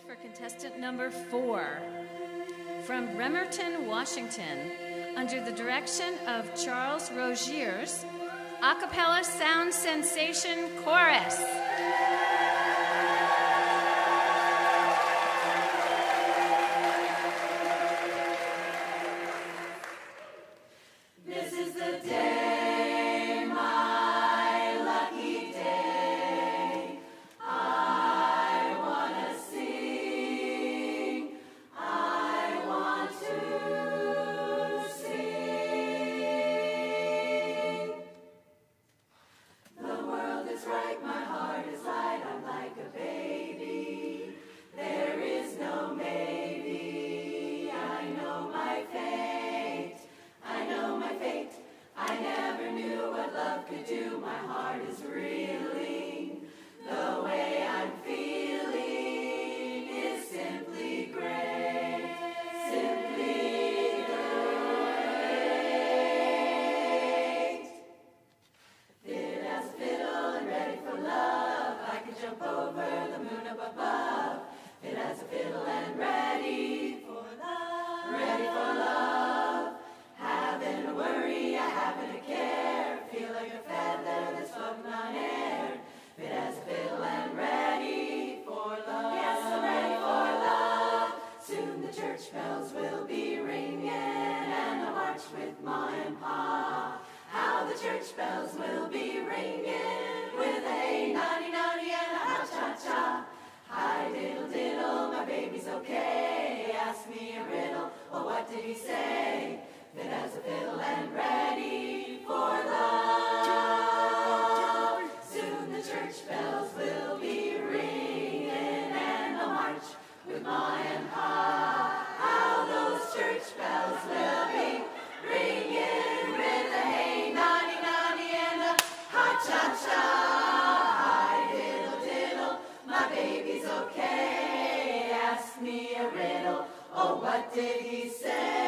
for contestant number 4. From Bremerton, Washington, under the direction of Charles Rogiers, a cappella sound sensation chorus. This is the day, my lucky day. I want to sing. I want to sing. The world is right, my heart is light. I'm like a baby. There is no maybe. I know my fate. I know my fate. I never knew what love could do. My heart is reeling. The way I'm feeling is simply great. Simply great. Fit as a fiddle and ready for love. I could jump over the moon up above. Fit as a fiddle and ready for love. Ready for love. Haven't a worry, I haven't a care. Feel like a feather that's floating on air. Fit as a fiddle and ready for love. Yes, I'm ready for love. Soon the church bells will be ringing, and I'll march with Ma and Pa. How the church bells will be ringing, with a hey noddy noddy and a ha cha cha. Hi diddle diddle, my baby's okay. Ask me a riddle, well what did he say? Fit as a fiddle and ready for love. Soon the church bells will be ringing, and I'll march with Ma and Pa. How those church bells will be ringing, with a hey noddy noddy and a ha cha cha. Hi diddle diddle, my baby's okay. Ask me a riddle, oh what did he say?